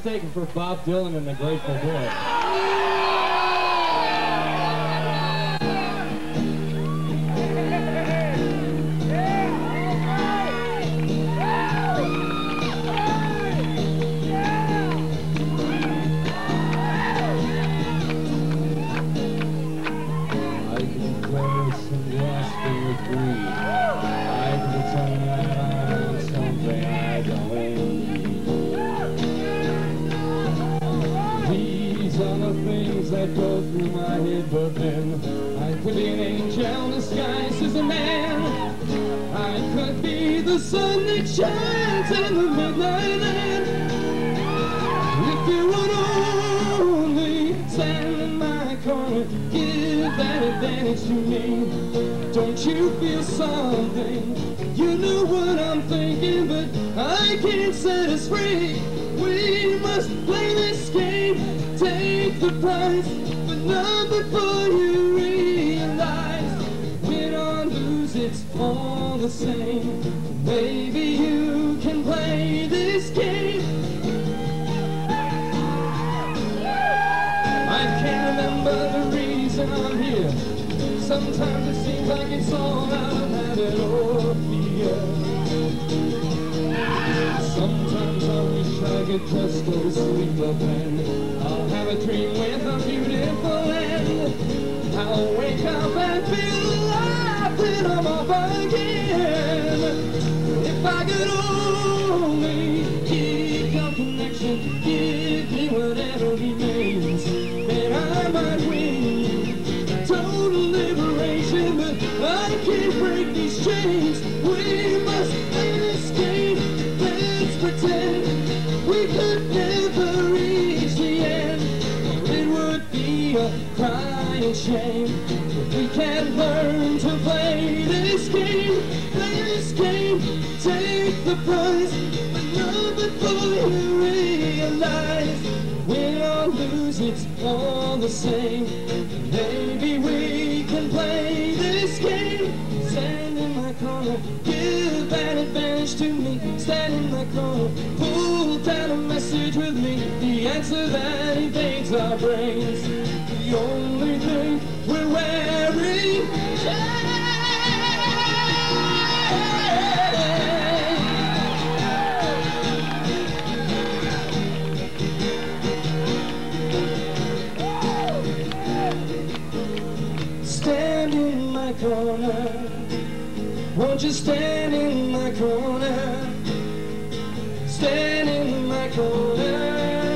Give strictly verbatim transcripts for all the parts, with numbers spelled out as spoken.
mistaken for Bob Dylan and the Grateful Dead. That go through my head, but then I could be an angel disguised as a man. I could be the sun that shines in the midnight land. If you would only stand in my corner, give that advantage to me. Don't you feel something? You know what I'm thinking, but I can't set us free. We must play this game. Take the prize, but not before you realize. Win or lose, it's all the same. Maybe you can play this game. I can't remember the reason I'm here. Sometimes it seems like it's all out of habit or fear. Sometimes I wish I could just go to sleep up and I'll have a dream with a beautiful end. I'll wake up and feel alive and I'm off again. If I could only keep your connection, give me whatever remains, then I might win total liberation. But I can't break these chains. We must play this game. Let's pretend we could never reach the end. It would be a crying shame if we can't learn to play this game. Play this game, take the prize, but not before you realize. Win or lose, it's all the same. Maybe we can play this game. Stand in my corner, give an advantage to me. Stand in my corner, pull down a message with me. The answer that invades our brains, the only thing we're wearing. Stand in my corner. Won't you stand in my corner? Stand in my corner.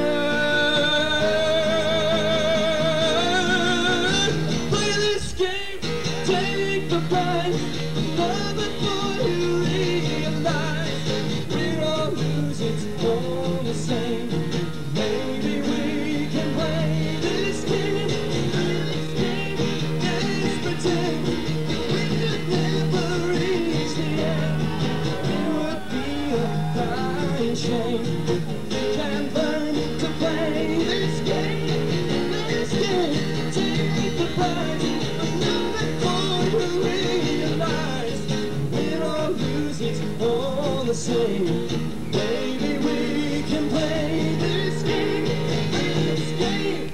Play this game, take the prize, not before you realize. Win or lose, it's all the same. Maybe we can play this game. Play this game, let's pretend we could never reach the end. It would be a crying shame. We can learn to play this game. This game, take the prize, but not before you realize. Win or lose, it's all the same. Maybe we can play this game. Play this game.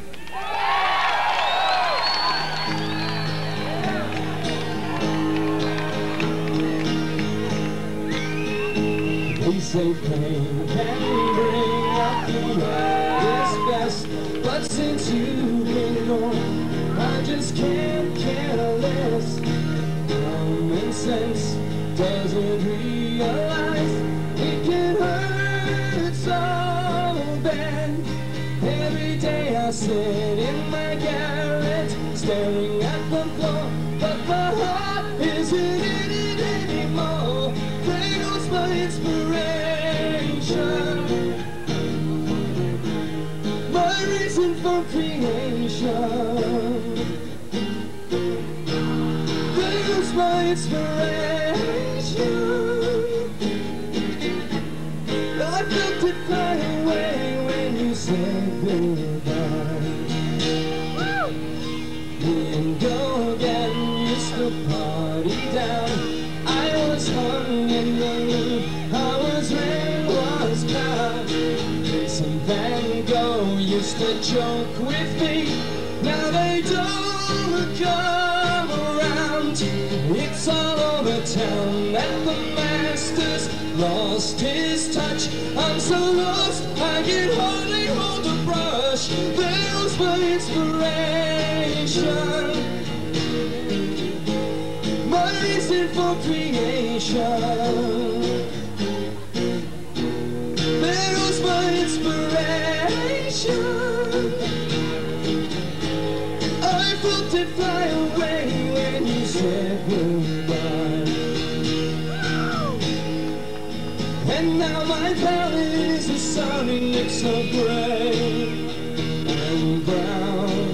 They say pain can bring out the highest best, but since you've been gone, I just can't care less. Common sense doesn't realize it can hurt so bad. Every day I sit in my garret, staring at the floor, but my heart isn't in it anymore. There goes my inspiration, my reason for creation. There goes my inspiration. I felt it fly away when you said goodbye. Me and Go-Get used to party down. I was hung in the moon, I was rain, was cloud. Some band used to joke with me, now they don't come around. It's all over town that the master's lost his touch. I'm so lost I can hardly hold a brush. There was my inspiration, my reason for creation. There was my inspiration. I felt it fly away when you said goodbye. And now my palette is a sunny mix of gray and brown.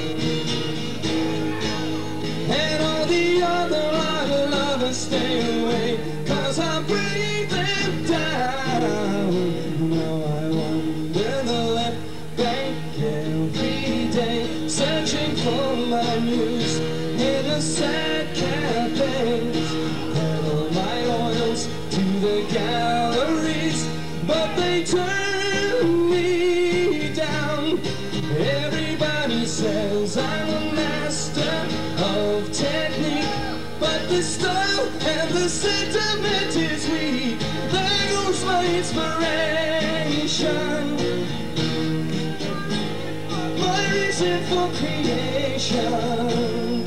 And all the other other lovers stay away, 'cause I break them down. Now I wander the left bank every day, searching for my muse in the sad cafes. Pedal my oils to the galleries, but they turn me down. Everybody says I'm a master of technique, but the style and the sentiment is weak. There goes my inspiration, my reason for creation.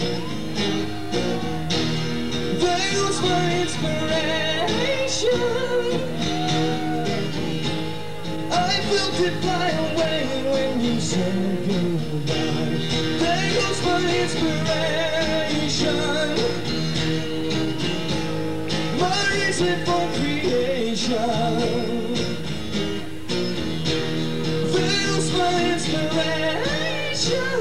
There goes my inspiration. I felt it fly away when you said goodbye. There goes my inspiration, my reason for creation. There goes my inspiration.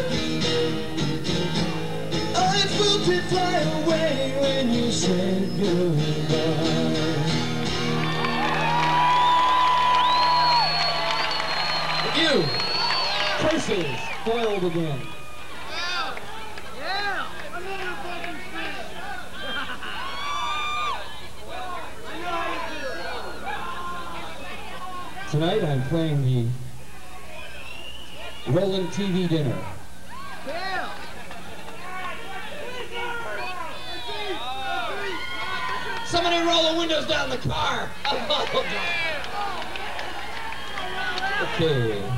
I felt it fly away when you said goodbye. You! Curses! Foiled again. Tonight I'm playing the Rolling T V Dinner. Somebody roll the windows down the car. Okay.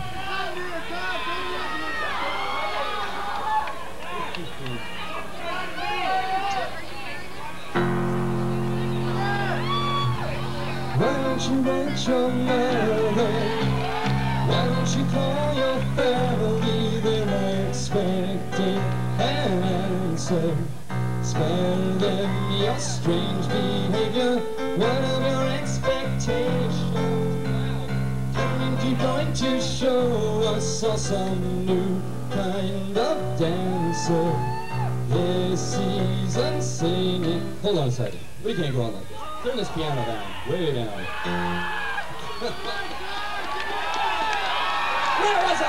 Why don't you write your mother? Why don't you call your family? They're expecting an answer. Spare them your strange behavior. What of your expectations? Aren't you going to show us all some new kind of dancer? This season singing. Hold on a second. We can't go on like this. Turn this piano down. Way down. Where was I?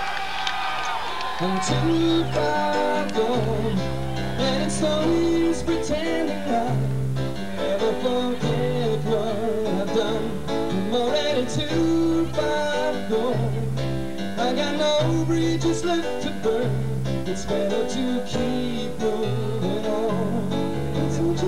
I'm too far gone, and it's no use pretending I never forget what I've done. I'm already too far gone. I got no bridges left to burn. It's better to keep moving on. It's too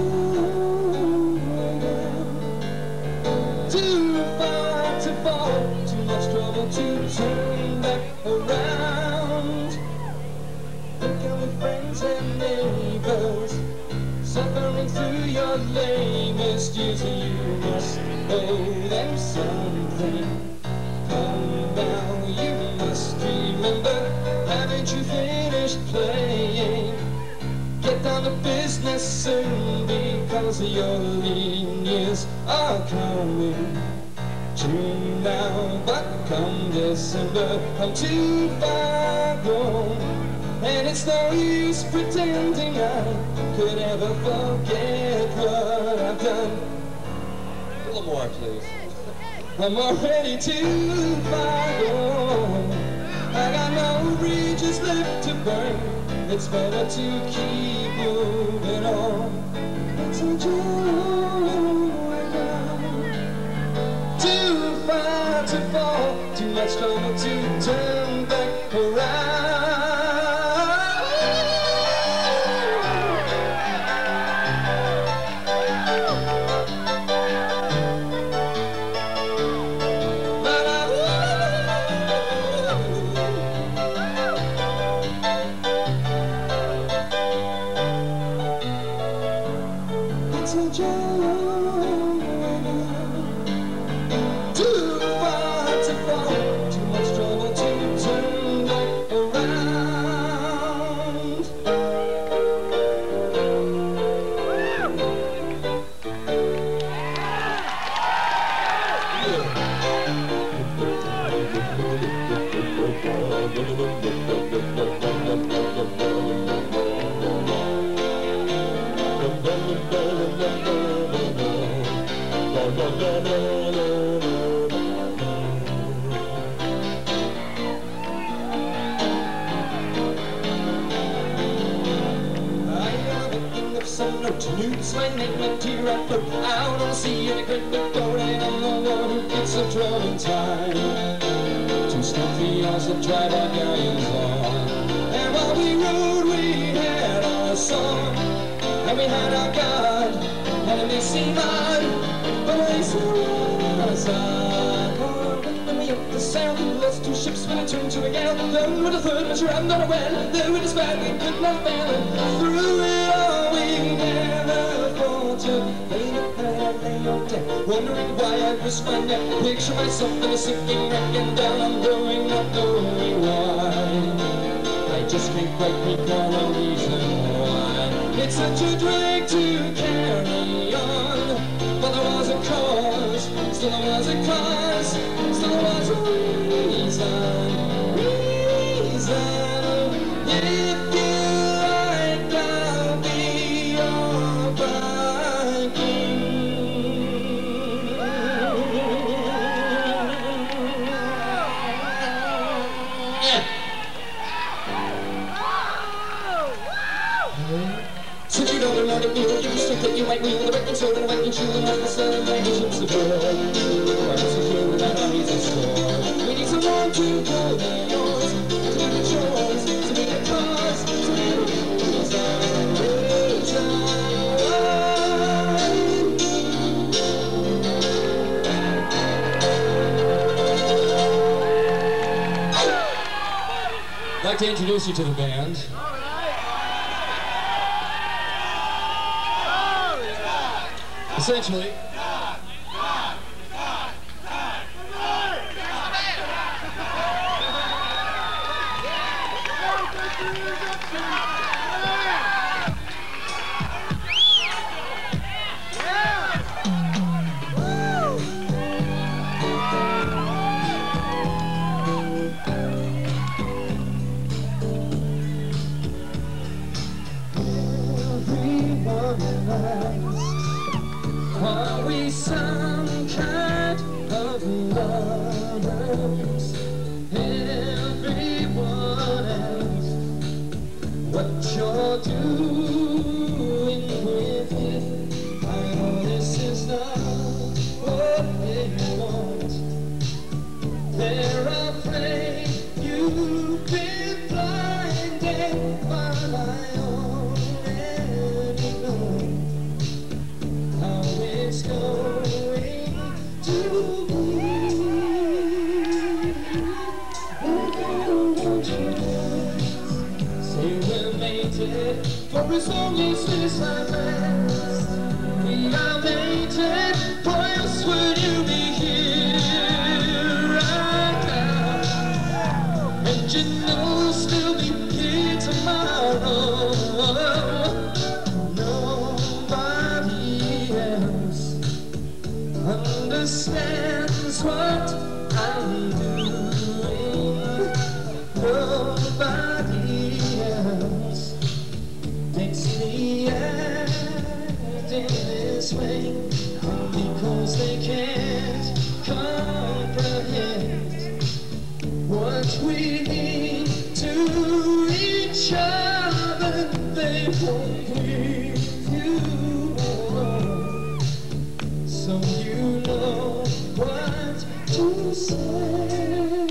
Too far to fall, too much trouble to turn back around. Think of your friends and neighbors suffering through your lamest years. You must owe them something. Come now, you must remember. Haven't you finished playing? Get down to business soon, because your lean years are coming. June now, but come December, I'm too far gone. And it's no use pretending I could ever forget what I've done. A little more, please. I'm already too far gone. I got no bridges left to burn. It's better to keep moving on. It's a joy now. Too far to fall, too much trouble to turn back around. It's a joke, too far to fall, too much trouble to turn back around. Some note news my name and tear I float out on the sea in a great big boat, and I'm the one who gets the trouble time to stop the yards that drive our galleons on. And while we rode we had our song, and we had our God, and it may seem odd, but they saw us on. When we up the sound, we lost two ships when it turned to a gale. Then with a third, which I'm not aware, then with a span we could not fail, and through it all we never faltered. Lay the pad, lay on deck, wondering why I risked my neck. Picture myself in a sinking wreck, and down I'm going, not knowing why. I just can't quite recall a reason why. It's such a drag to carry on, but there was a cause, still there was a cause, still there was a reason, reason. If you like, I'll be your Viking. Yeah. So you know the morning meal, you stick that you might wheel the wrecking sword and the Viking shield and like the sun and lightning ships of war. I'm secure without armies and store. We need someone to pull the oars, to do the chores, to be the cause, to be the reason, reason. I'd like to introduce you to the band. Essentially, are we some kind of lovers? Everyone else, what you're doing with it, I know this is not what they want. They're afraid you've been blinded, but I already know how it's going to be. I don't want you to say we're mated for as long as this life lasts. We are mated, for else would you be here right now? And you know we'll still be here tomorrow. Understands what I'm doing. Nobody else makes me act in this way, because they can't comprehend what we mean to each other. They won't with you alone, so you know what to say.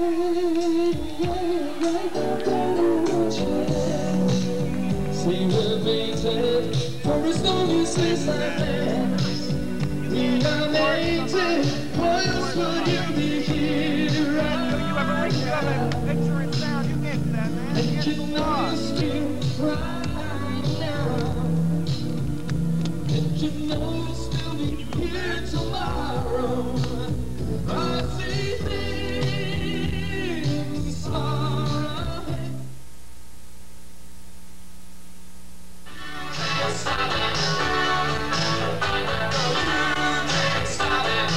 say something. We are made to, what else would you be here right now? You have a picture and sound, you can't do that, man. And you know you're still right now. And you know you'll still be here tomorrow. I see things far ahead. Can't stop it. No, you can't stop it.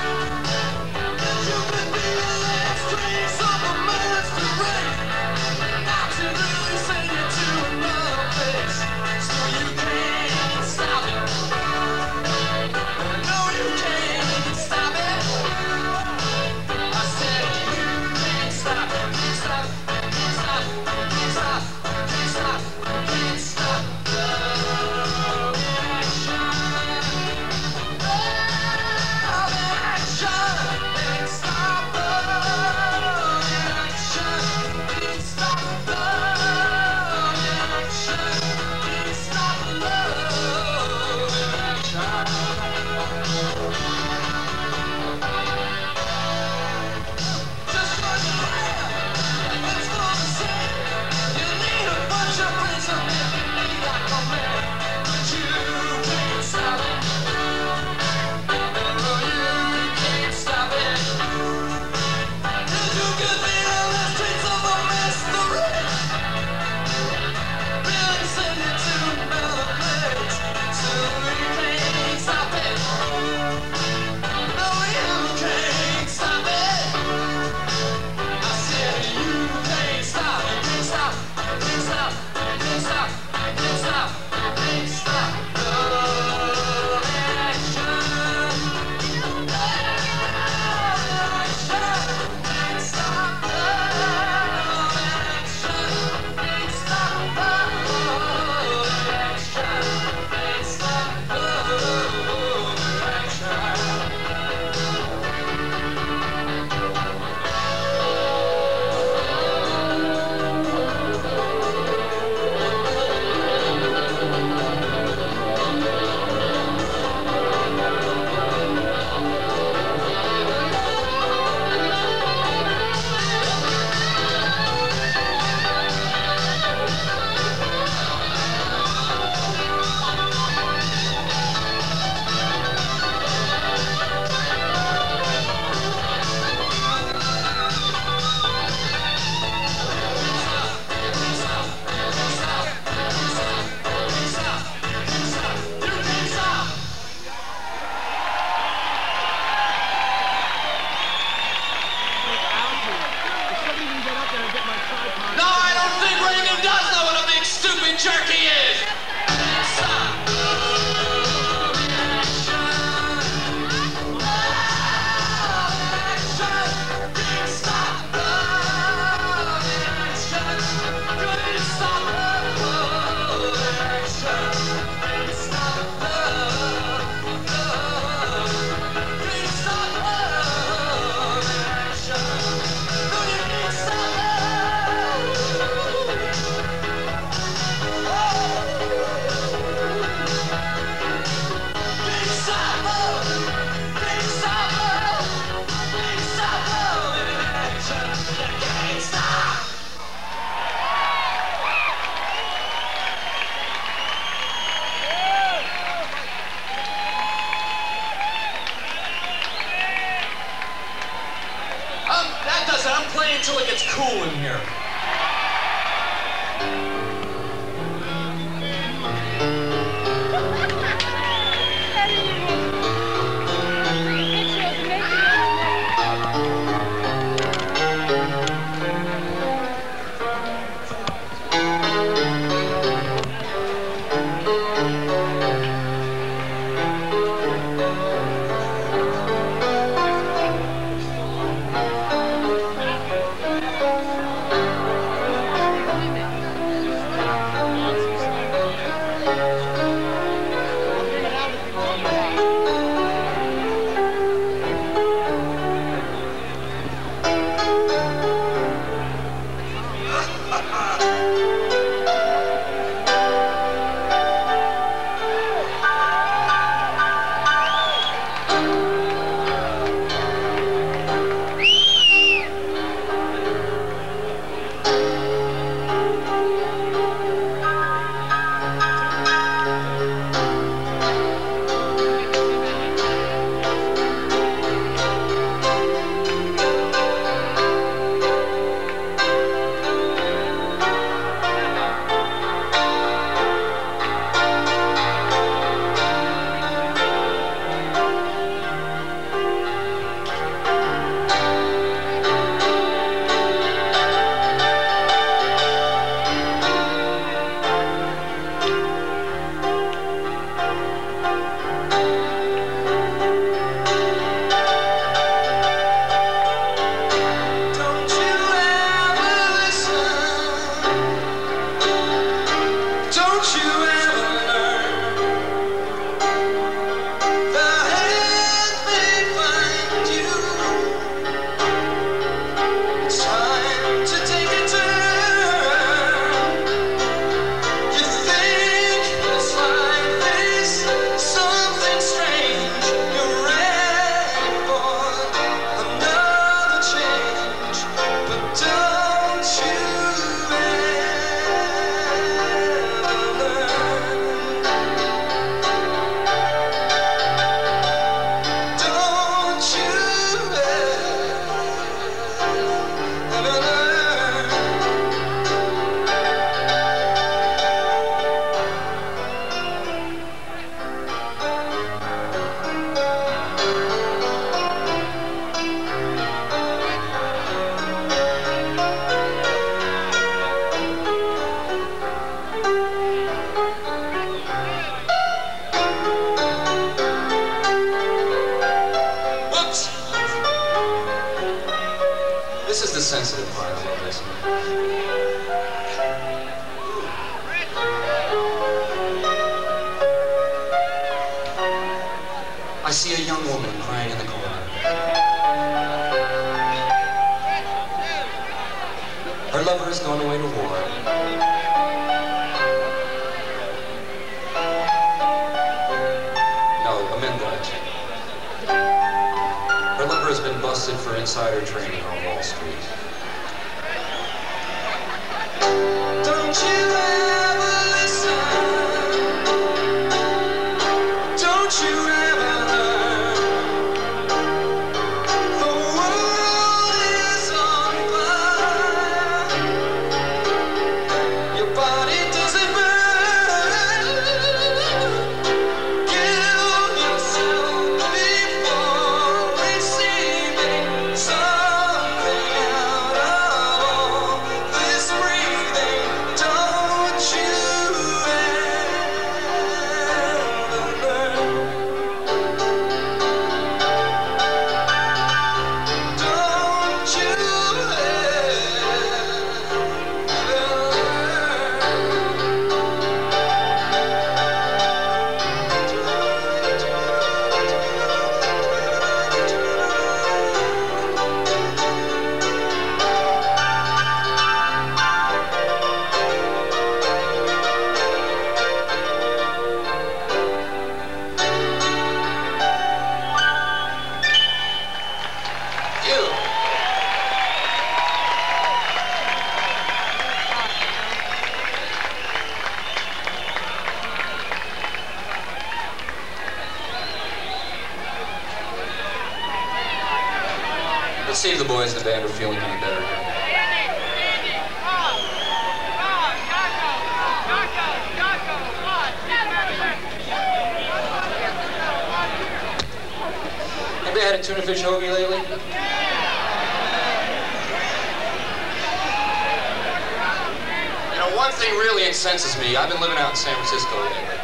You could be the last trace of a monster rain. Not to lose and you to another place. So you can't stop it. No, you can't stop it. I said you can't stop it. Can't stop it. Can't stop it. Can't stop it. Can't stop it. Can't stop love in action. Love in action. Can't stop love in action. Can't stop love in action. Can't stop love in action. Just run your hand, that's all I'm saying. You need a bunch of friends and if you need like a man, but you can't stop it. No, you can't stop it. And you could be the last trace of a mystery. Really send you to another place. So you can't stop it. No, you can't stop it. I said you can't stop it, can't stop, can't stop, can't stop, can't stop, can't stop love in action. Love in action. Can't stop love in action. Can't stop love in action. Can't stop love in action. No, I don't think Reagan does know what a big stupid jerk he is. Can't stop love in action. Love in action. Can't stop love in action. Can't stop love in action. Can't stop love, love. Can't stop love in action. No, you can't stop love. Can't stop love. Can't stop love. Can't stop love in action. You can't stop. Um, that does it. I'm playing until it gets cool in here. This is the sensitive part of all this. I see a young woman crying in the corner. Her lover has gone away to war. No, amend that. Her lover has been busted for insider trading on Wall Street. Don't you ever listen? Don't you ever learn? The world is on fire. Your body doesn't burn. Kill yourself before receiving something out of all this breathing. Don't you ever learn? Don't you Let's see if the boys in the band are feeling any better. Have you had a tuna fish hoagie lately? You know, one thing really incenses me. I've been living out in San Francisco lately.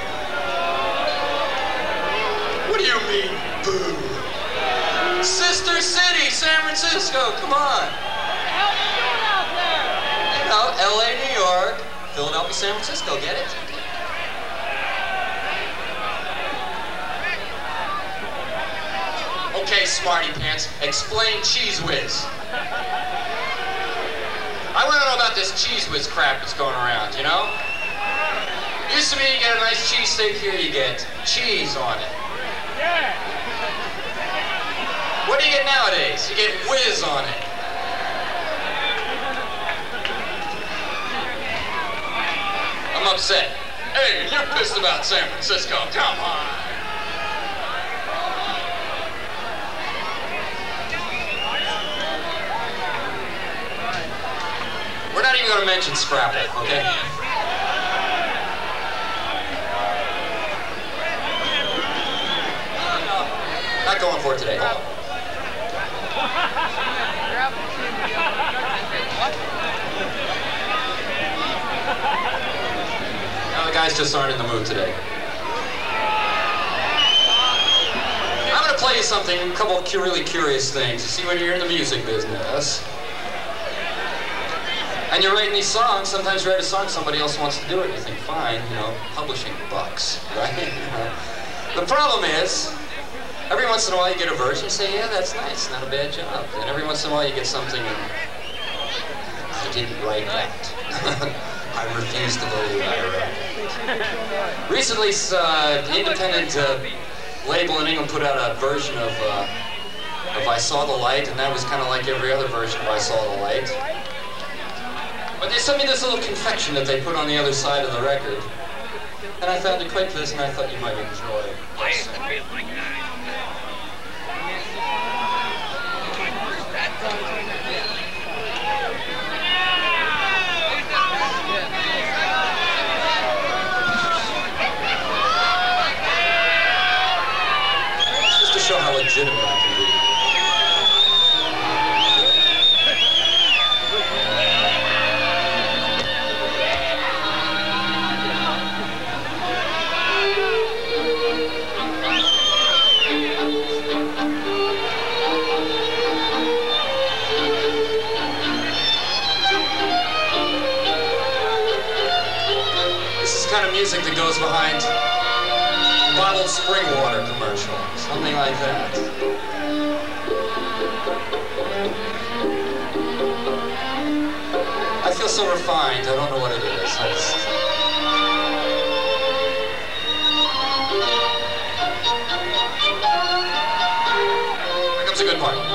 What do you mean, boo? Sister City, San Francisco, come on. What the hell are you doing out there? You know, L A, New York, Philadelphia, San Francisco, get it? Okay, smarty pants, explain Cheese Whiz. I want to know about this Cheese Whiz crap that's going around, you know? Used to be you get a nice cheesesteak, here you get cheese on it. Yeah. What do you get nowadays? You get whiz on it. I'm upset. Hey, you're pissed about San Francisco. Come on. We're not even going to mention Scrapple, okay? Not going for it today. Hold on. Now the guys just aren't in the mood today. I'm going to play you something, a couple of really curious things. You see, when you're in the music business, and you're writing these songs, sometimes you write a song, somebody else wants to do it, and you think, fine, you know, publishing bucks, right? The problem is, every once in a while you get a verse and you say, yeah, that's nice, not a bad job. And every once in a while you get something and I didn't write that. I refuse to believe I wrote it. Recently, uh, independent uh, label in England put out a version of, uh, of I Saw the Light, and that was kind of like every other version of I Saw the Light. But they sent me this little confection that they put on the other side of the record. And I found it quite pleasant, and I thought you might enjoy it. kind of music that goes behind bottled spring water commercial, something like that. I feel so refined, I don't know what it is. I just... Here comes a good part.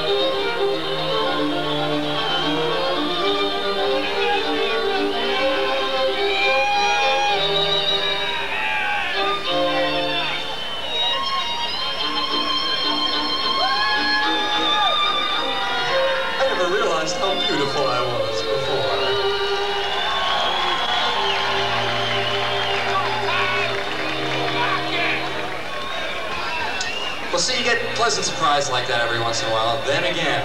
How beautiful I was before. Well, see, you get pleasant surprise like that every once in a while. Then again,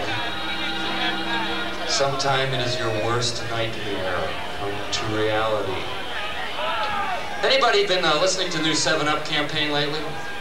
sometime it is your worst nightmare come to reality. Anybody been uh, listening to the new seven up campaign lately?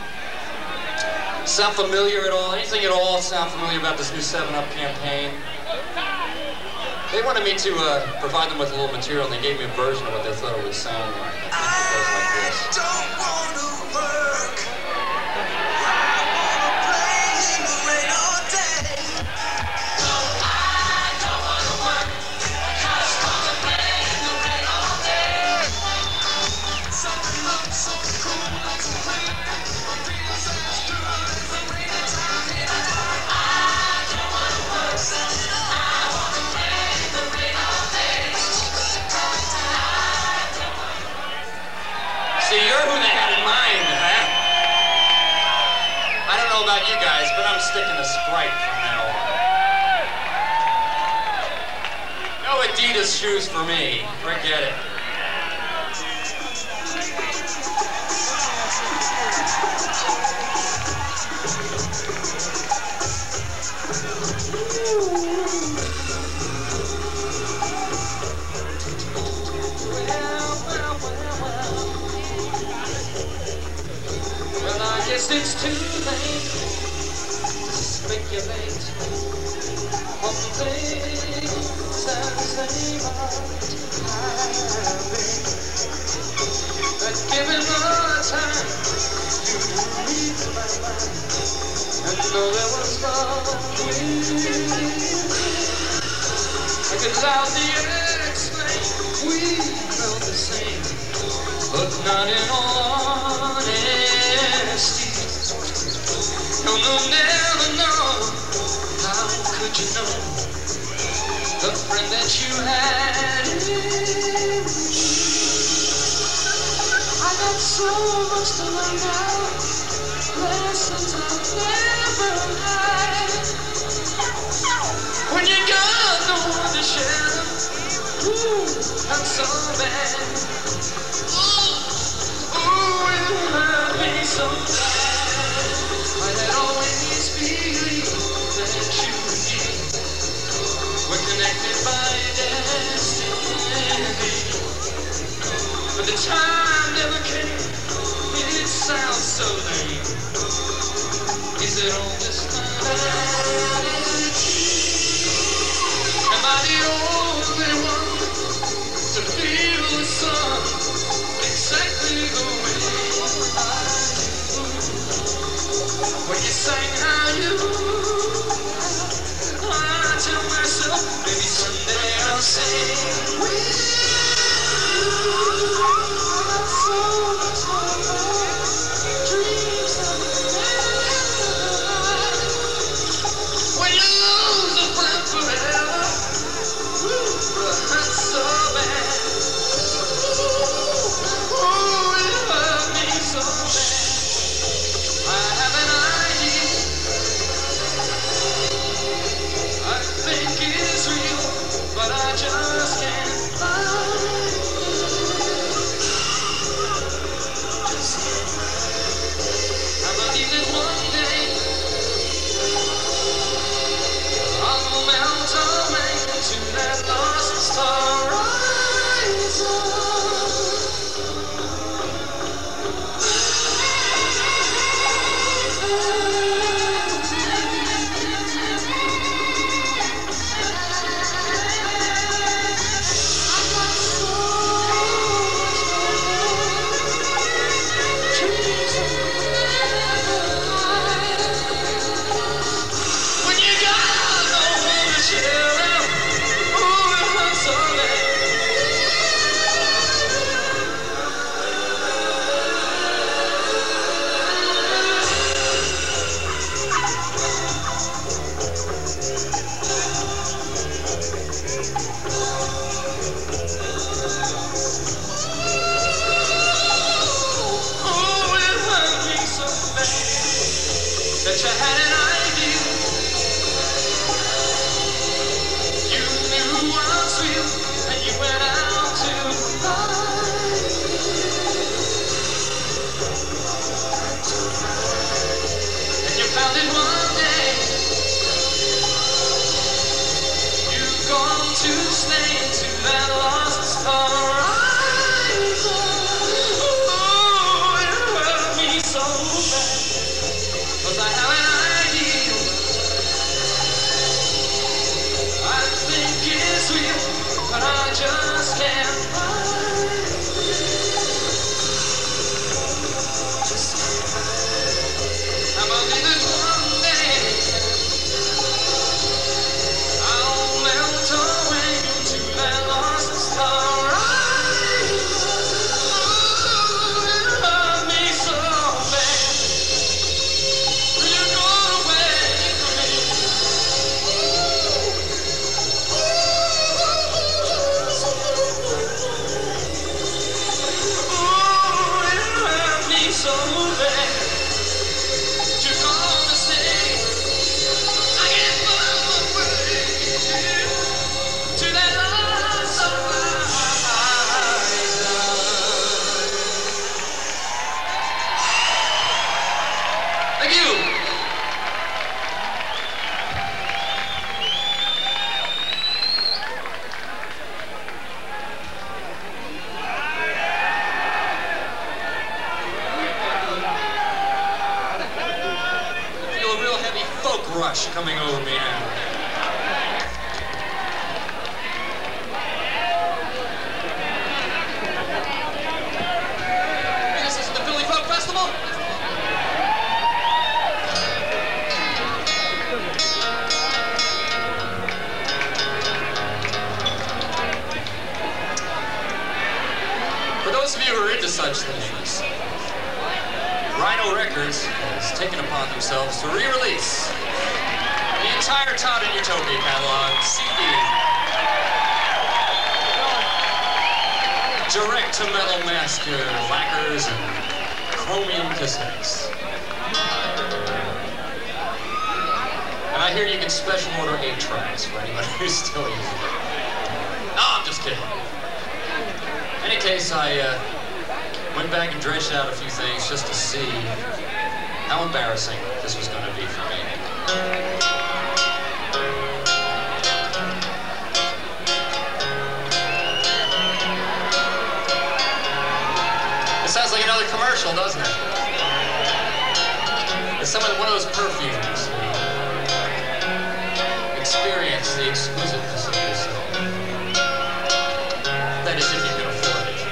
Sound familiar at all? Anything at all sound familiar about this new seven up campaign? They wanted me to uh, provide them with a little material, and they gave me a version of what they thought it would sound like. I think it goes like this. I don't want to work. I want to play in the rain all day. No, I don't want to work. I just want to play in the rain all day. Something looks so cool, so clean. My feels as good as the rainy time in the dark. I don't want to work. See, you're who they had in mind, huh? I don't know about you guys, but I'm sticking to Sprite from now on. No Adidas shoes for me. Forget it. I guess it's too late to speculate on things as they might have been. But given more time, you'd read my mind and know there was love within. I could loudly explain we felt the same, but not in all honesty. No, no, never know. How could you know the friend that you had in me? I got so much to learn now, lessons I've never had. When you got no one to share them, ooh, that's so bad. Ooh, ooh, it hurt me so bad. I had always believed that you and me were connected by destiny, but the time never came. It sounds so lame. Is it all this time? Am I the only one to feel the sun exactly the way I do? When you sang how you, I tell myself maybe someday I'll sing with you. So much more dreams of when you lose a friend forever, ooh, it hurts so bad. Ooh, it hurt me so bad. I have an idea I think it's real, but I just can't find it. I believe that one day I'll melt away to that lost star. Rush coming over me now. This is the Philly Folk Festival. For those of you who are into such things, Rhino Records has taken upon themselves to re-release the entire Todd and Utopia catalog, C D, direct-to-metal master lacquers and chromium cassettes. And I hear you can special order eight tracks for anyone who's still using it. No, I'm just kidding. In any case, I uh, went back and dredged out a few things just to see how embarrassing this was going to be for me. It sounds like another commercial, doesn't it? It's some of one of those perfumes. Experience the exquisiteness of yourself. That is, if you can afford it.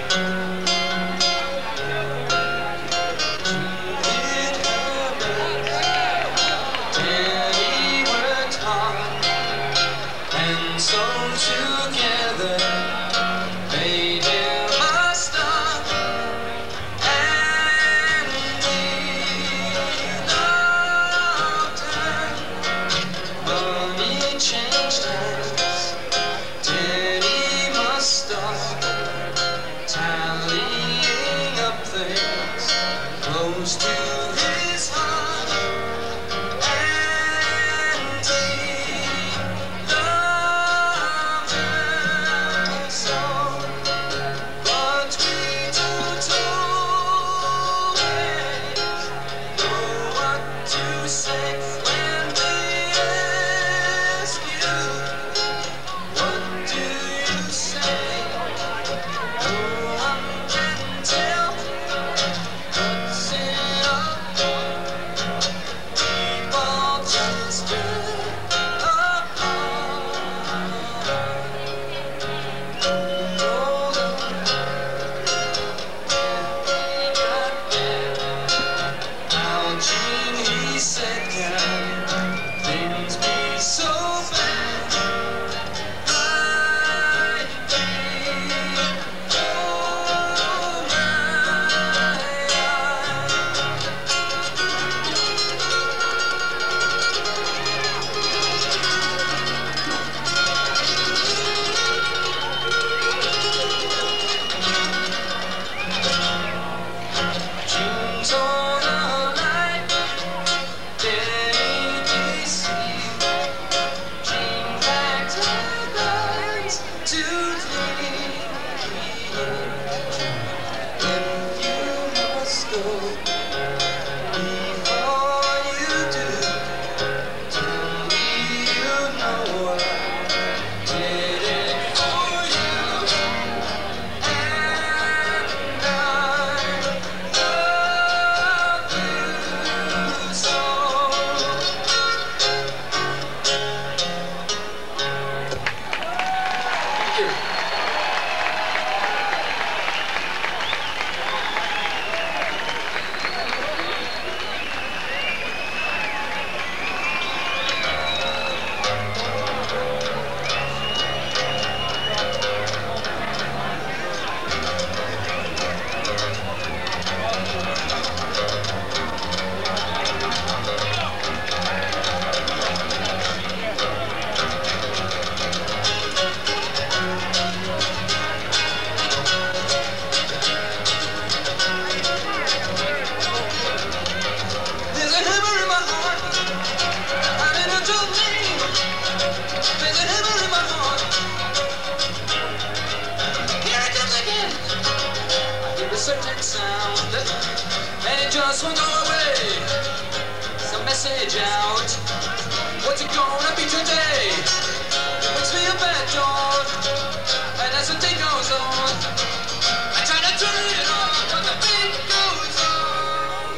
certain sound, and it just won't go away. Some message out. What's it gonna be today? Makes me a bad dog, and as the day goes on, I try to turn it on, but the beat goes on.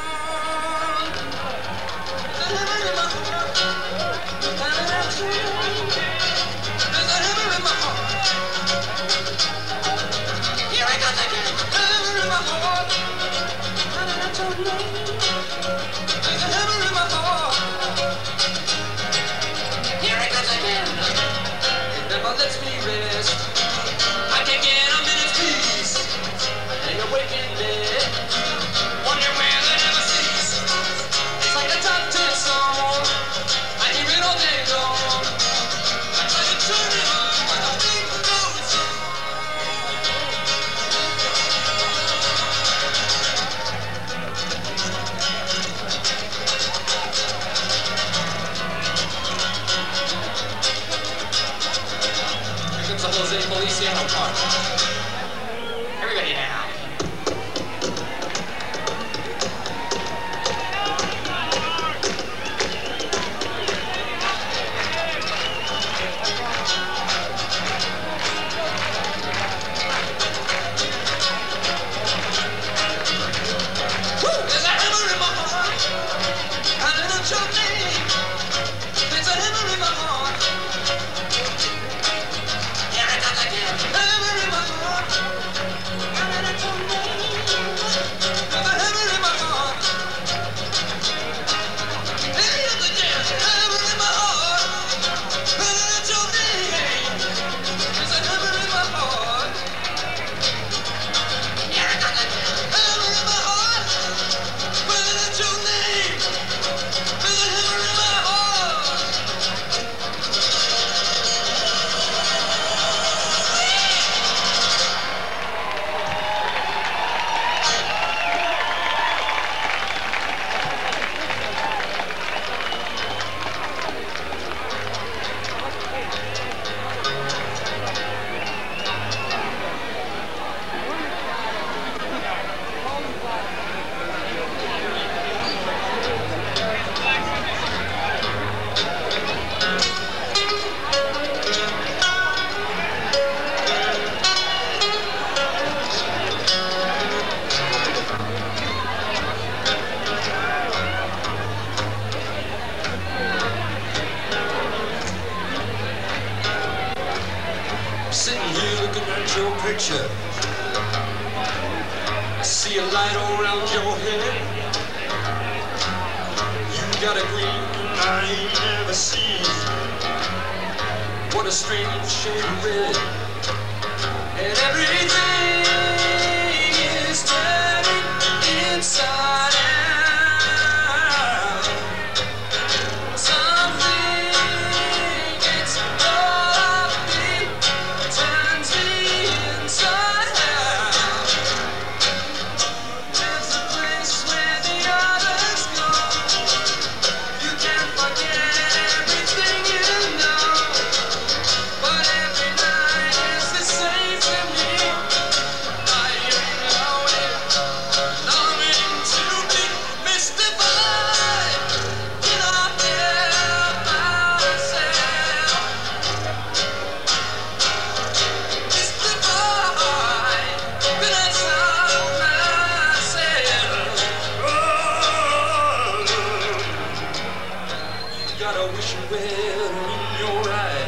There's a hammer in my heart, and I feel. There's a hammer in my heart. Here I go again. Hammer in my heart, and I don't know. There's a hammer in my heart. Here it goes again. It never lets me rest. I can't get a minute's peace. I lay awake in bed, wonder where they never cease. It's like a top ten song. I hear it all day long. I try to turn it on, but the beat goes on. Here comes the Jose Feliciano part. Everybody now. Woo! There's a hammer in my heart, and it'll choke me. There's a hammer in my heart. Here it comes again. Hammer in my heart, and it'll choke me. There's a hammer in my heart. Here it comes again. Hammer in my heart, and it'll choke me. There's a hammer in my heart. Here it comes again. Hammer in my heart, and it'll choke me. There's a hammer in my heart. Sitting here looking at your picture. I see a light around your head. You got a green I ain't never seen. What a strange shade of red. And everything is turning inside out. Something gets all of me, turns me inside out. There's a place where the others go. You can't forget everything you know. But every night is the same to me. Lying awake, longing to be mystified. Cannot help ourselves. Mystified, cannot stop myself. Oh, you got a wishing well in your eye.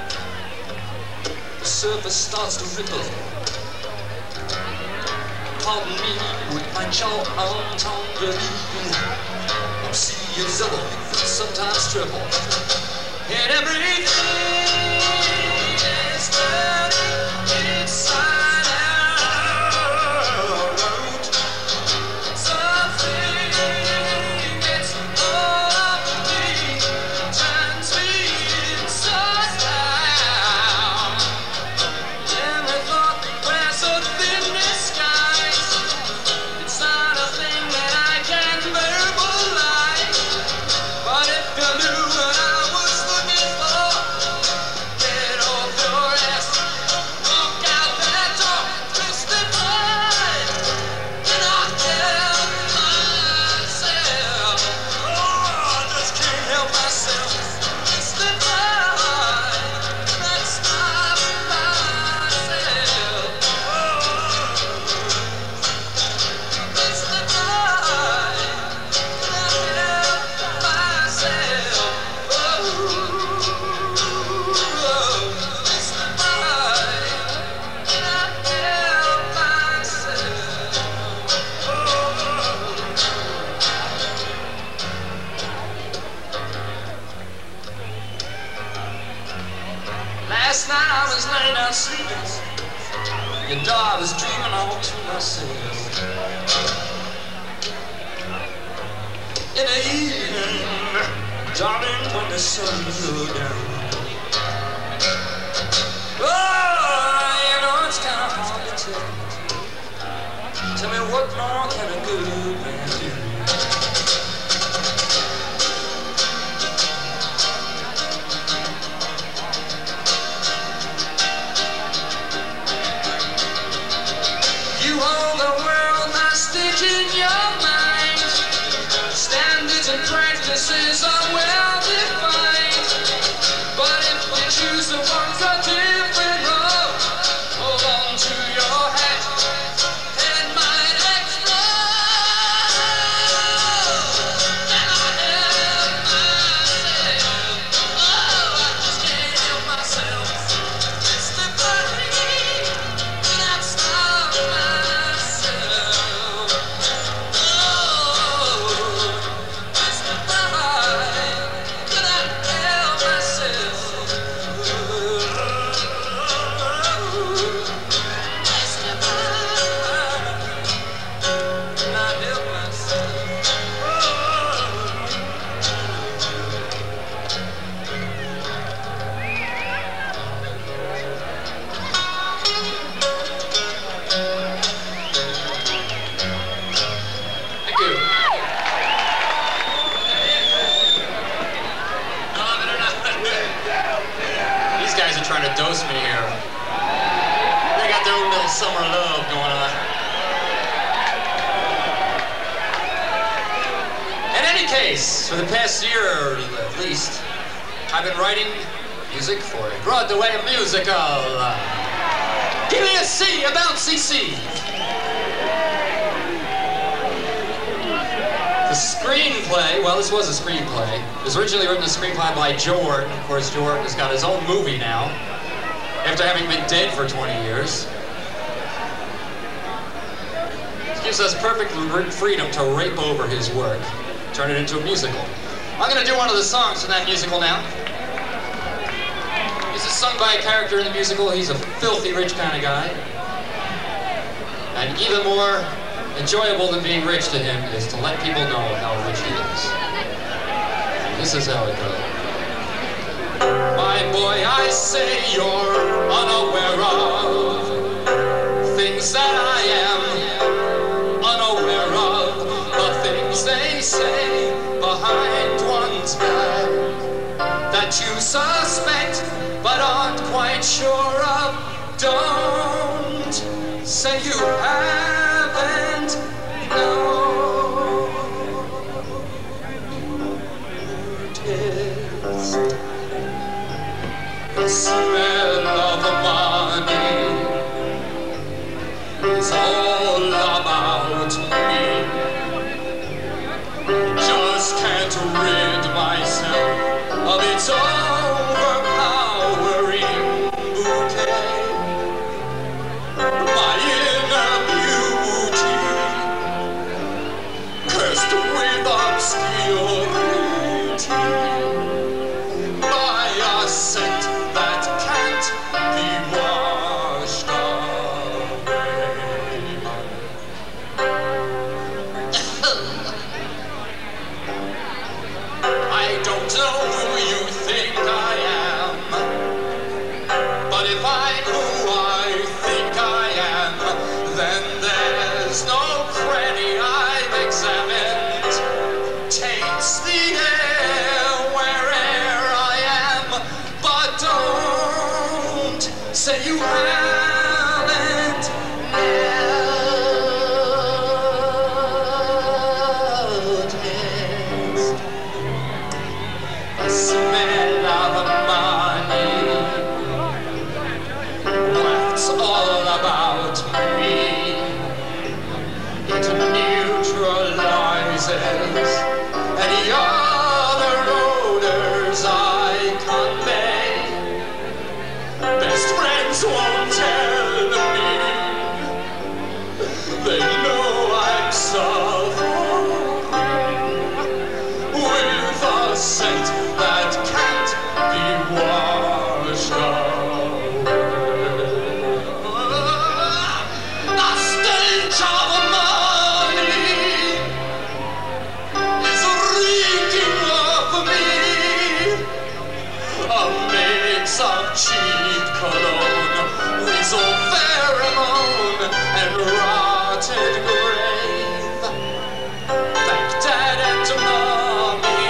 The surface starts to ripple. Pardon me with my jaw untongue. I'm seeing yellow, sometimes triple. And everything is turning inside out. Something gets all of me, turns me inside out. Never thought we're so thin disguised. It's not a thing that I can verbalize. But if you knew what I was looking for, I was laying down sleeping, your dog was dreaming all to myself. In the evening, darling, when the sun goes down. Oh, you know it's kind of hard to tell. Tell me what more can a good man do? You own the world hostage in your mind. Standards and practices are well defined. But if you choose the ones that different road, hold on to your hat. It might explode. And I help myself. Oh, I just can't help myself. It's the body that stops myself. Oh, it's the body that help myself. Thank you. No, they're not. These guys are trying to dose me here. They got their own little summer love going on. In any case, for the past year at least, I've been writing music for a Broadway musical. Give me a C about C C. The screenplay, well, this was a screenplay. It was originally written a screenplay by Jordan. Of course, Jordan has got his own movie now, after having been dead for twenty years. It gives us perfect freedom to rape over his work, turn it into a musical. I'm going to do one of the songs from that musical now. This is sung by a character in the musical. He's a filthy rich kind of guy. And even more enjoyable than being rich to him is to let people know how rich he is. This is how it goes. My boy, I say you're unaware of things that I am unaware of, the things they say behind one's back that you suspect but aren't quite sure of. Don't say you haven't noticed. The smell of money is all about me. Just can't rid myself of its overpowering bouquet. My inner beauty, cursed with obscurity, by a scent that can't be washed away. I don't know who you think I am, but if I'm who I think I am, then there's no cranny I've examined. Takes the air where'er I am, but don't say you haven't noticed. The smell of money wafts all about me. It neutralizes any other odors I convey. Best friends won't tell me. They know I'm suffering with a scent that can't be washed away. his old Fairmount and rotted grave. Thank Dad and Mommy,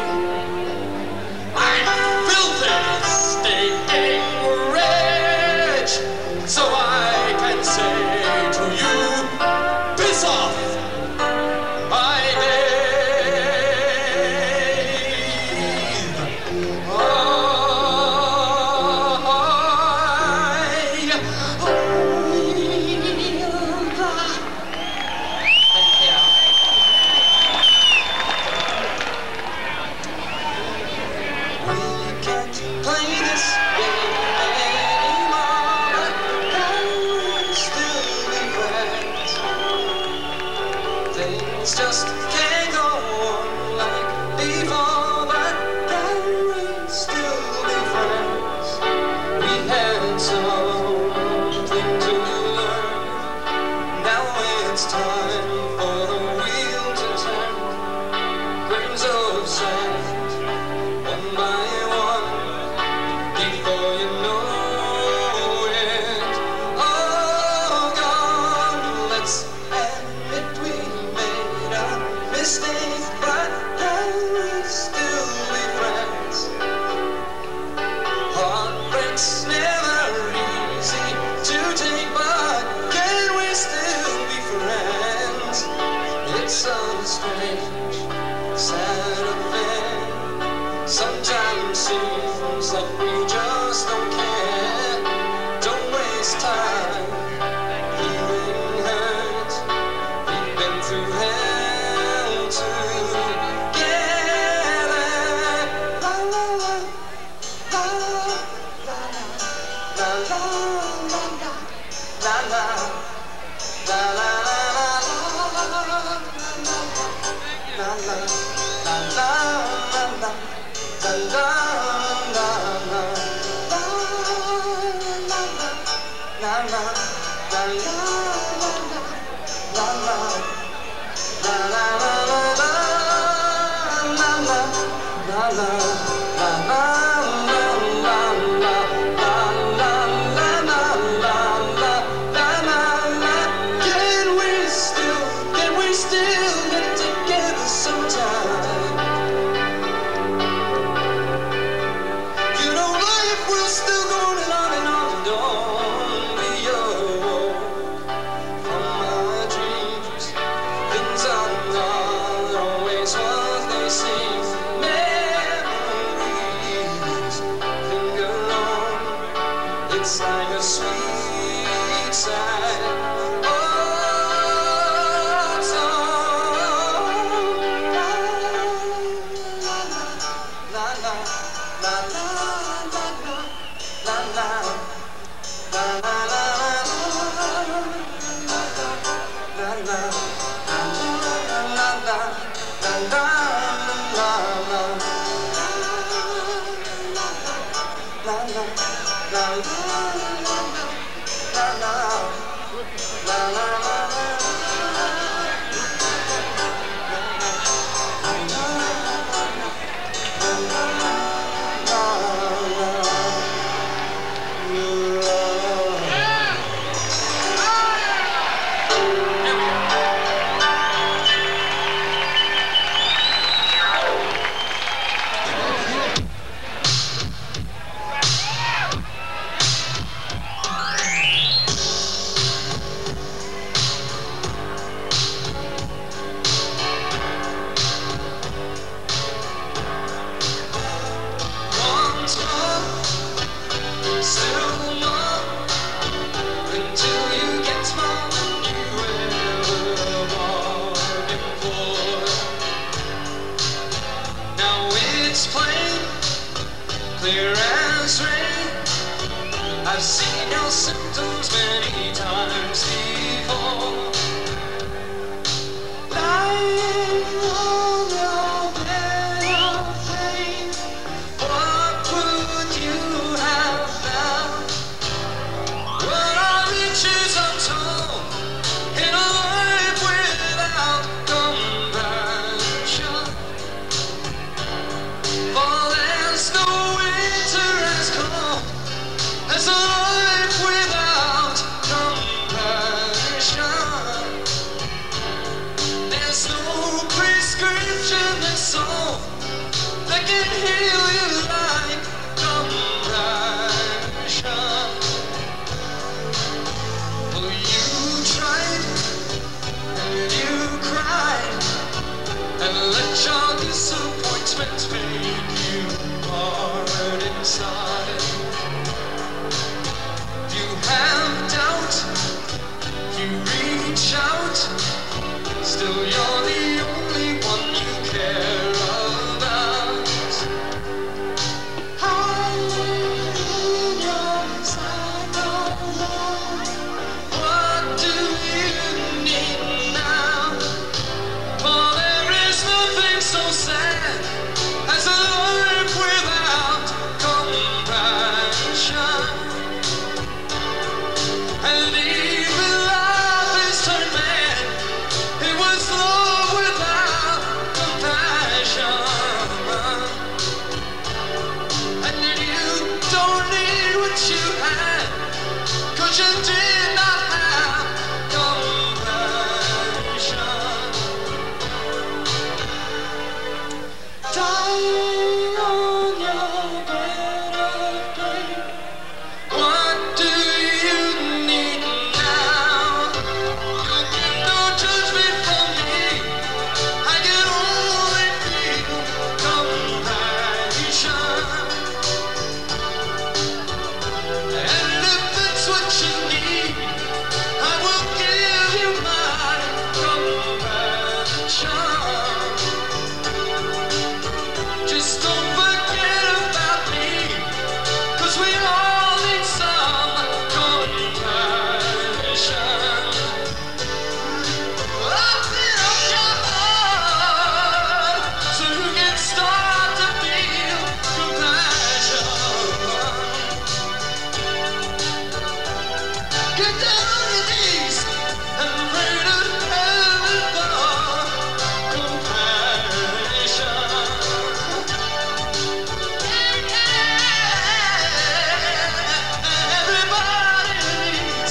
I'm filthy, stinking rich, so I can say to you, piss off, I bathe. I, play this game anymore, but can we still be friends? Things just can't go on like before, but can we still be friends? We had something to learn, now it's time for the wheel to turn. Grains of sand, one by one, before you know it, all gone. Let's admit we made a mistake, but can we still be friends? Heartbreak's never easy to take, but can we still be friends? It's so strange, sad affair. Sometimes seems like we just don't care. Don't waste time healing hurt. We've been through hell together. La la la, la la la la la la la la la la la la la la. La la la la la la la la la la Can we still, can we still get together sometime? You know life will still go on and on and on. Don't be awoke from my dreams. Things are not always what they seem. Memories linger on. It's like a sweet sad old song. La la la la la la la la la la la la clear as rain. I've seen your symptoms many times before. Lying on your bed of pain, what would you have found? Well, our riches untold in a life without compassion. For there's no winter as cold as a life without that make you hard inside. You have doubt, you reach out, still you're the only one you care about. I'm on your side of the wall. What do you need now? For there is nothing so sad as a life without compassion. And even life is turned mad. It was love without compassion. And you don't need what you had, 'cause you did not have compassion. Dying on your bed of pain. What do you need now? You get no judgment from me. I can only feel compassion. And if it's what you need, I will give you my compassion. Just don't forget about me, 'cause we all need some compassion. Open up your heart so you can start to feel compassion. Get down on your knees and pray to heaven for compassion. Everybody needs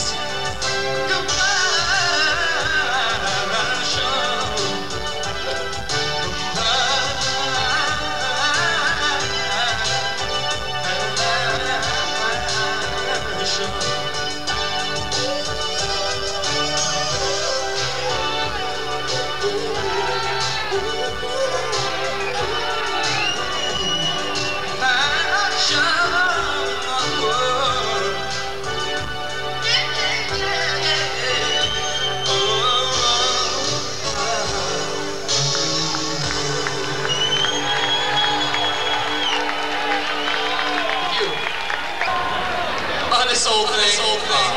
this old thing. This old thing.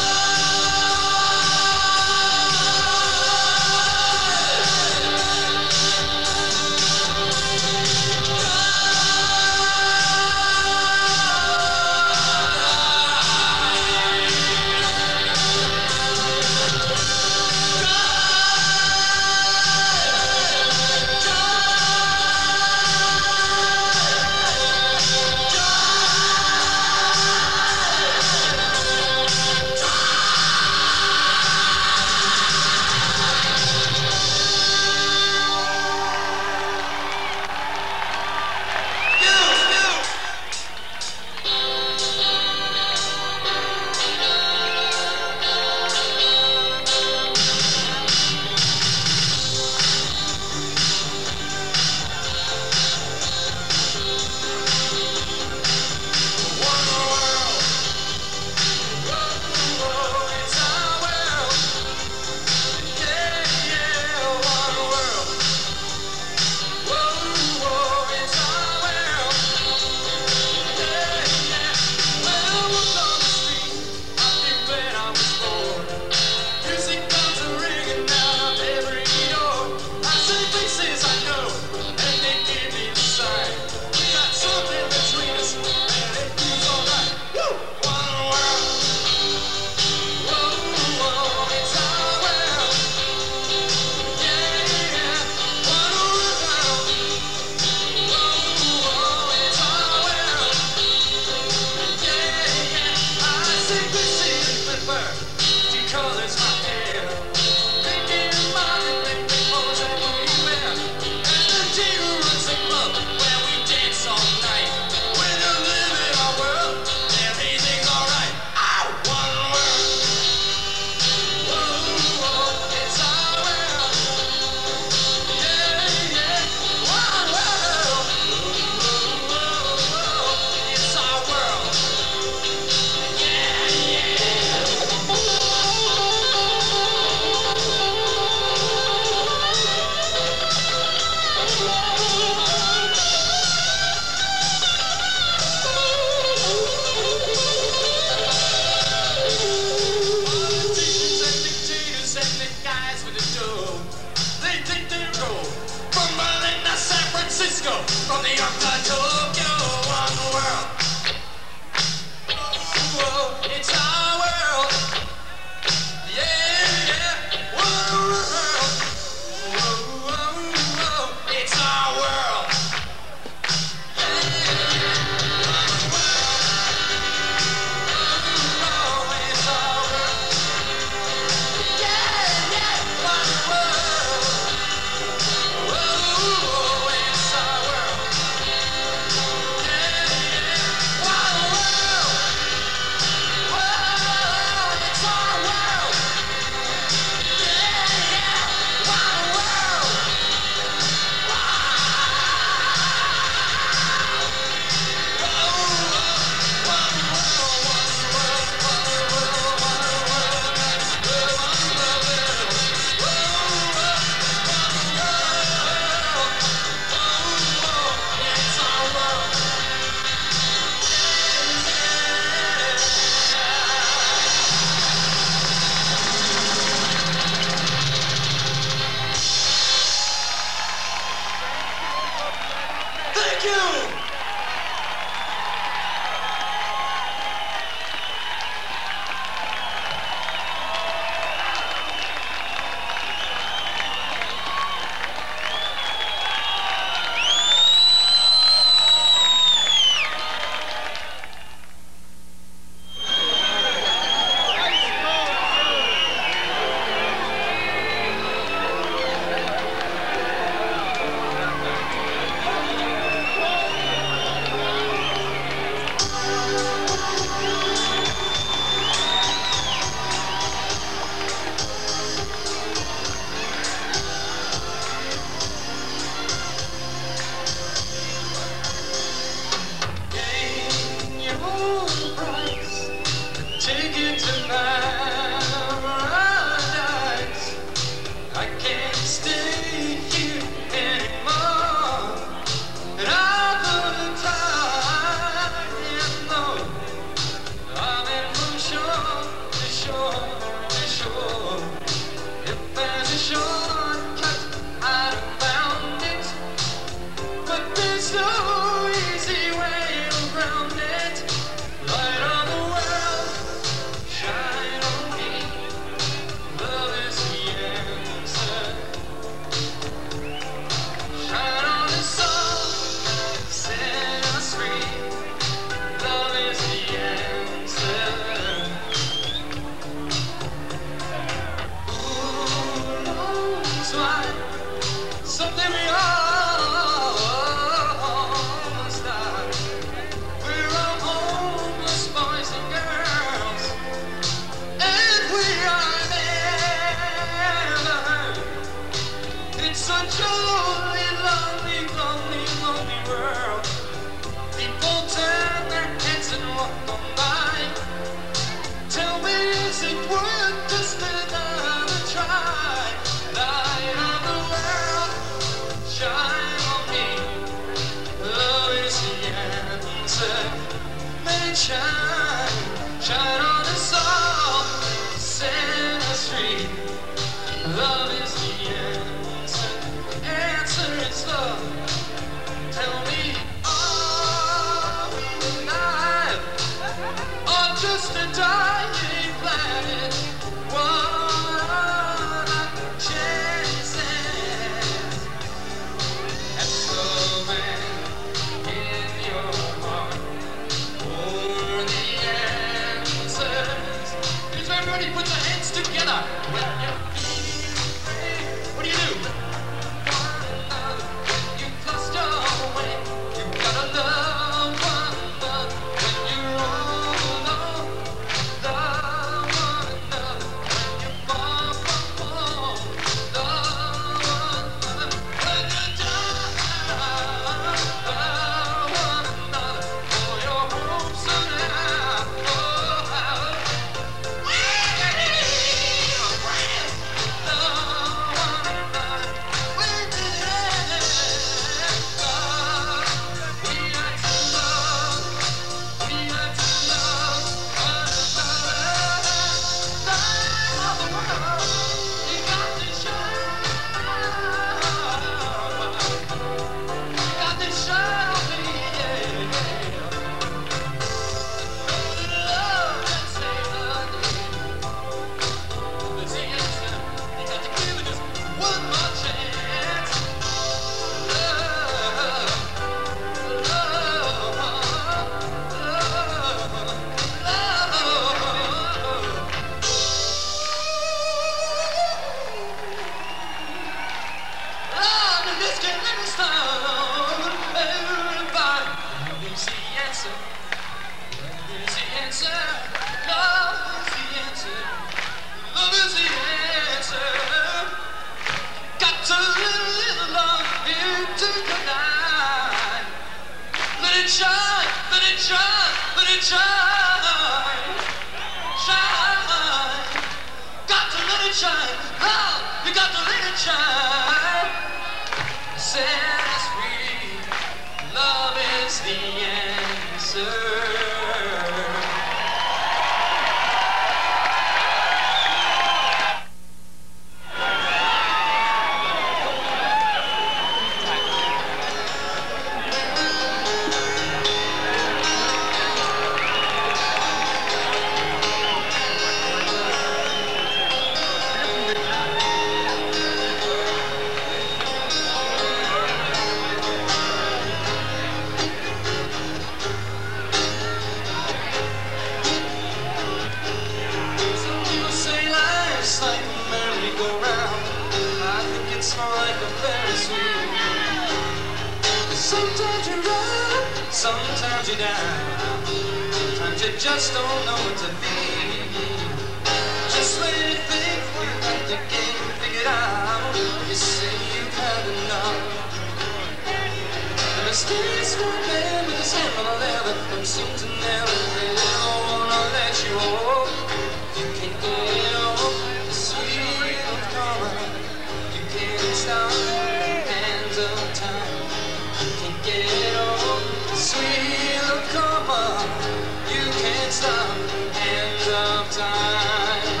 you're up, sometimes you're down. Sometimes you just don't know what to feel. Just when you think you've got the game figured out, you say you've had enough. The mysterious one man with his hand on a leather and seems to never, never wanna let you off. You can't get off the sweet of karma. You can't stop the hands of time. You can't get off the sweet of karma. You can't stop the hands of time.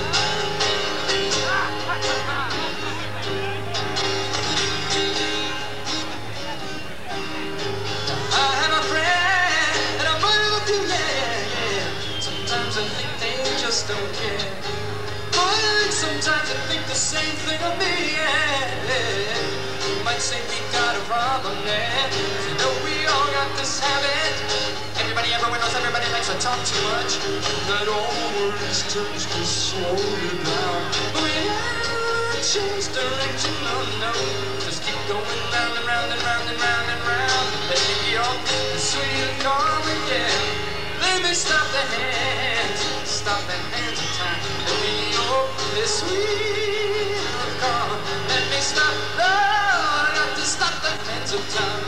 I have a friend and I'm with you, yeah, yeah. Sometimes I think they just don't care. But sometimes I think the same thing of me, yeah, yeah. You might say we got a problem there. You know we all got this habit. Everybody everywhere knows everybody likes to talk too much. That always tends to slow you down. We haven't changed direction, no, no. Just keep going round and round and round and round and round. Let me be off the sweet and calm again. Let me stop the hands, stop the hands of time. Let me off the sweet and calm. Let me stop, oh, I got to stop the hands of time.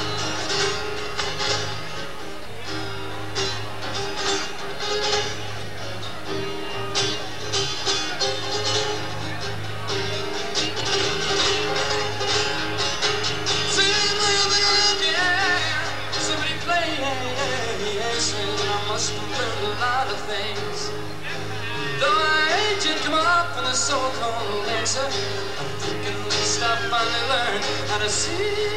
A lot of things. Though I aged come up in the so-called answer, I'm thinking at least I finally learned how to see.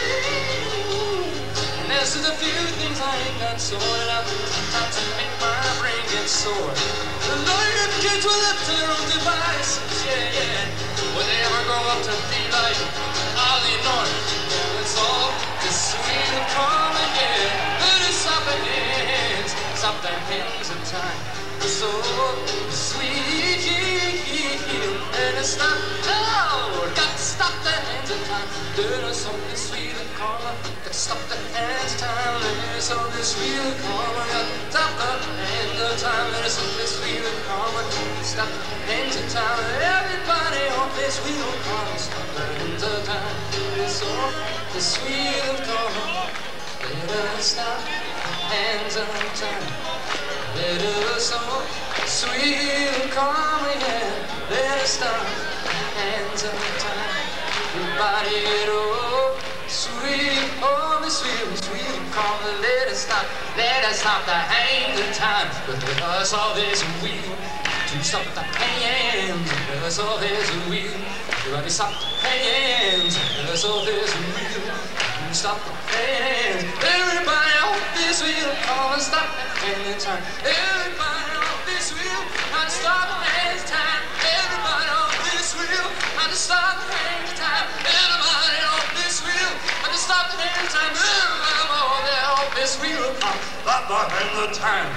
And there's just a few things I ain't got sorted out. Sometimes to make my brain get sore. The lawyer kids were left to their own devices, yeah, yeah. Will they ever grow up to be like Ollie North? Yeah, it's all just sweet and calm and yeah. But it's up ahead. Stop the hands of time, so sweet, and it's stop, no, got to stop the hands of time. There's something sweet and karma, got to stop the hands of time. There's something sweet and karma, got to stop the hands of time. There's something sweet and karma, stop the hands of time. Everybody on this wheel of karma, stop the hands of time. It's all the sweet and karma. Let us stop the hands of time. Let us all sweet and calm, yeah. Let us stop the hands of time. Everybody get all sweet, oh, the sweet and sweet and calm. Let us stop, let us stop the hands of time. Let us all this wheel to stop the hands. Let us all this wheel. Everybody stop the hands. Let us all this wheel. Stop the hands. Everybody on this wheel, come and stop the hands of time. Everybody on this wheel, come and stop the hands of time. Everybody on this wheel, come and stop the hands of time. Everybody on this wheel, come and stop the hands of time. Everybody on this wheel, come and stop the hands of time.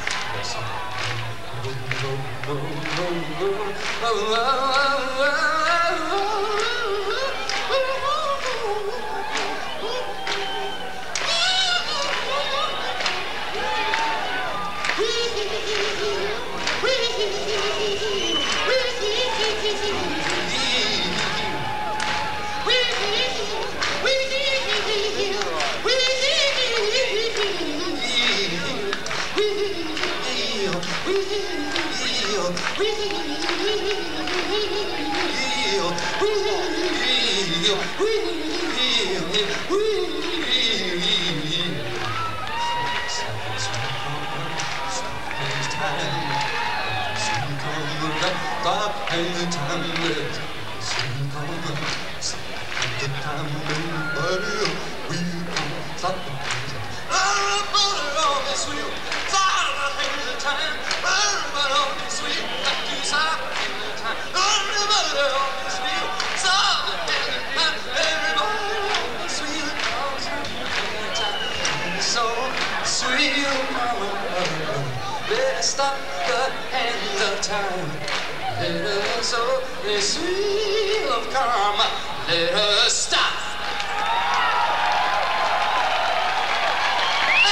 Stop the hand of time. Let us all this wheel of karma. Let us stop.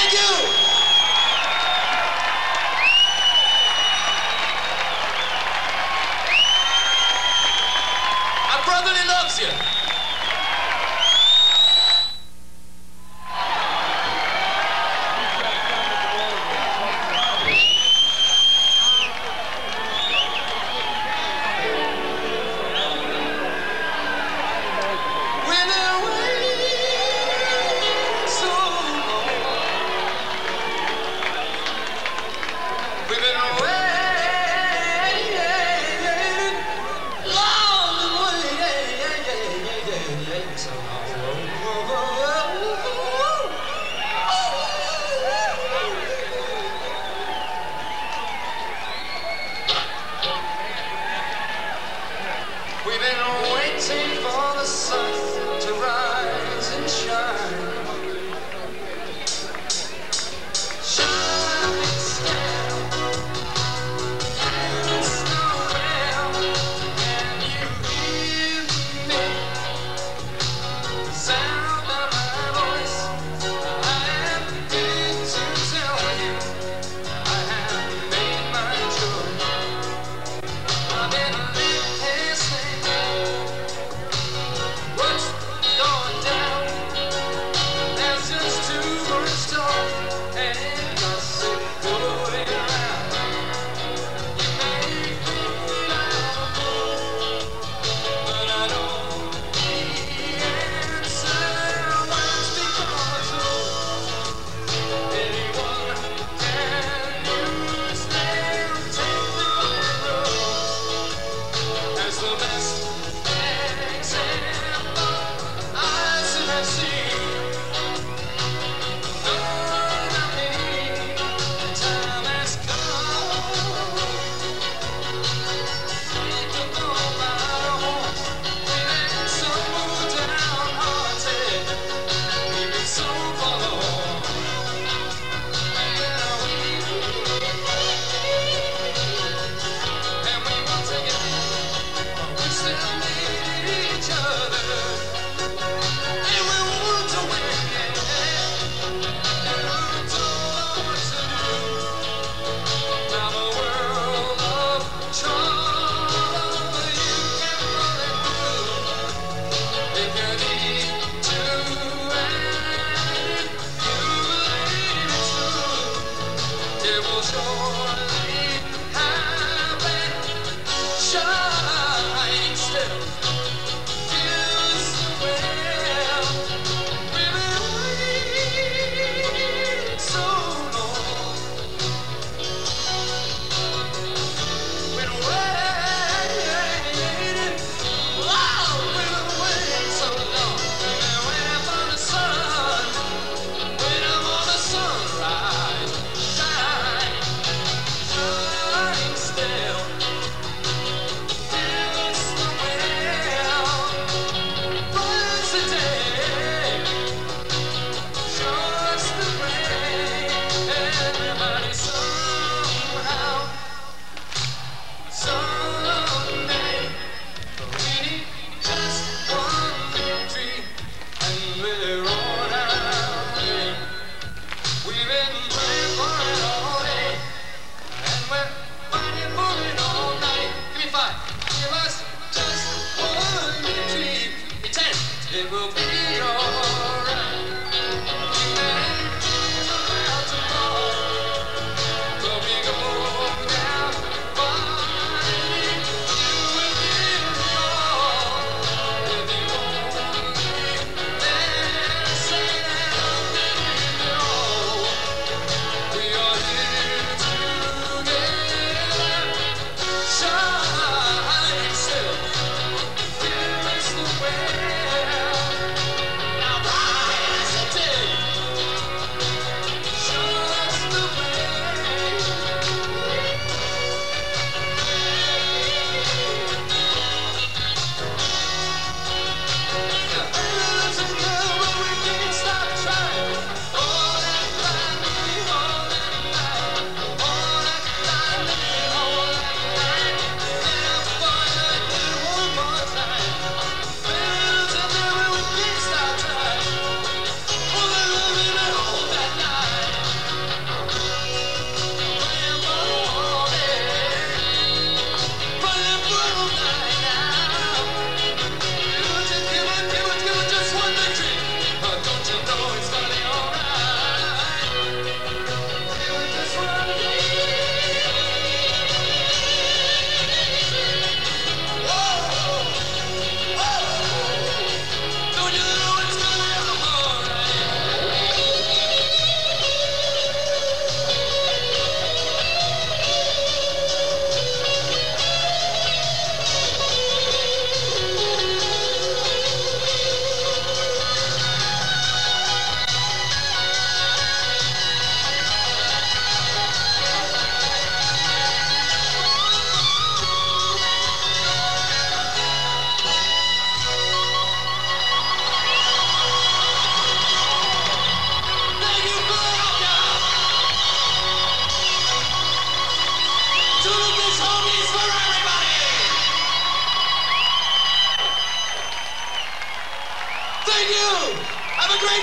Thank you. Our brotherly loves you. We've been waiting for the sun to rise and shine. Shining star, and snow down. Can you hear me? The sound of my voice. I am here to tell you I have made my choice. I've been listening. What's going down? There's just too much talk and gossip going around. You make me feel like a fool, but I know the answer was because of anyone can use them. Take the road as the best example eyes have seen. Lord, I mean, the time has come. Think about my home. Feeling so downhearted. We've been so forlorn. Yeah, we and we want to get, but we still need each other. And we want to win, yeah. And we don't know what to do. Now the world of trouble you can run it through. If you need to, and if you believe it's true, it will surely happen. Shining still, feels the well. We've been waiting so long. Been waiting. Wow, we've been waiting so long. We've been waiting for the sun, waiting for the sunrise, shine.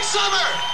summer.